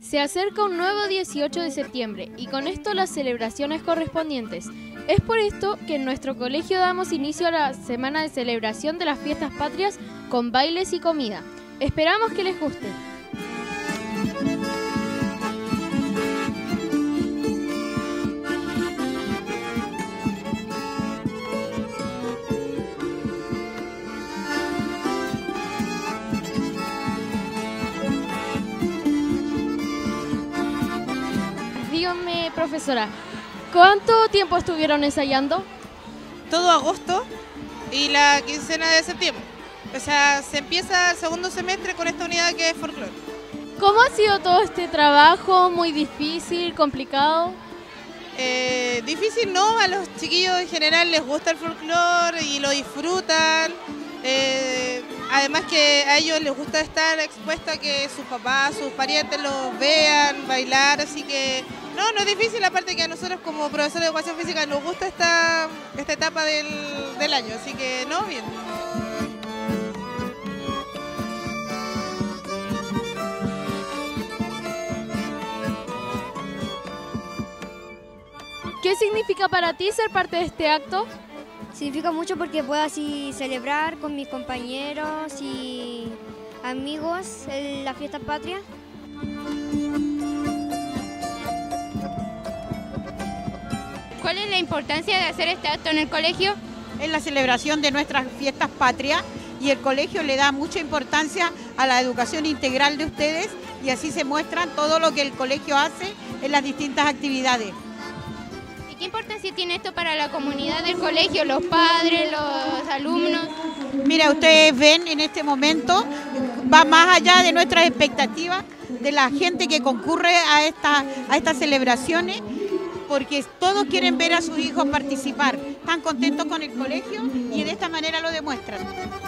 Se acerca un nuevo 18 de septiembre y con esto las celebraciones correspondientes. Es por esto que en nuestro colegio damos inicio a la semana de celebración de las fiestas patrias con bailes y comida. Esperamos que les guste. Dígame, profesora, ¿cuánto tiempo estuvieron ensayando? Todo agosto y la quincena de septiembre. O sea, se empieza el segundo semestre con esta unidad que es folclore. ¿Cómo ha sido todo este trabajo? ¿Muy difícil, complicado? Difícil no, a los chiquillos en general les gusta el folclore y lo disfrutan. Además que a ellos les gusta estar expuestos a que sus papás, sus parientes los vean, bailar, así que no es difícil, aparte que a nosotros como profesores de educación física nos gusta esta etapa del año, así que no, bien. ¿Qué significa para ti ser parte de este acto? Significa mucho porque puedo así celebrar con mis compañeros y amigos la fiesta patria. ¿Cuál es la importancia de hacer este acto en el colegio? Es la celebración de nuestras fiestas patrias y el colegio le da mucha importancia a la educación integral de ustedes y así se muestran todo lo que el colegio hace en las distintas actividades. ¿Qué importancia tiene esto para la comunidad del colegio, los padres, los alumnos? Mira, ustedes ven en este momento, va más allá de nuestras expectativas, de la gente que concurre a estas celebraciones, porque todos quieren ver a sus hijos participar, están contentos con el colegio y de esta manera lo demuestran.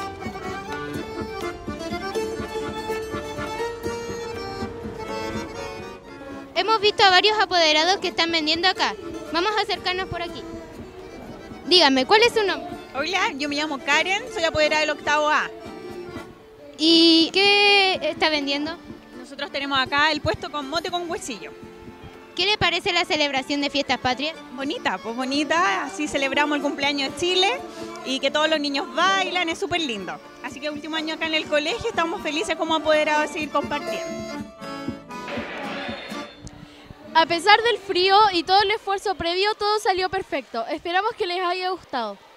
Hemos visto a varios apoderados que están vendiendo acá. Vamos a acercarnos por aquí. Dígame, ¿cuál es su nombre? Hola, yo me llamo Karen, soy apoderada del octavo A. ¿Y qué está vendiendo? Nosotros tenemos acá el puesto con mote con huesillo. ¿Qué le parece la celebración de Fiestas Patrias? Bonita, pues bonita, así celebramos el cumpleaños de Chile y que todos los niños bailan, es súper lindo. Así que último año acá en el colegio estamos felices como apoderados de seguir compartiendo. A pesar del frío y todo el esfuerzo previo, todo salió perfecto. Esperamos que les haya gustado.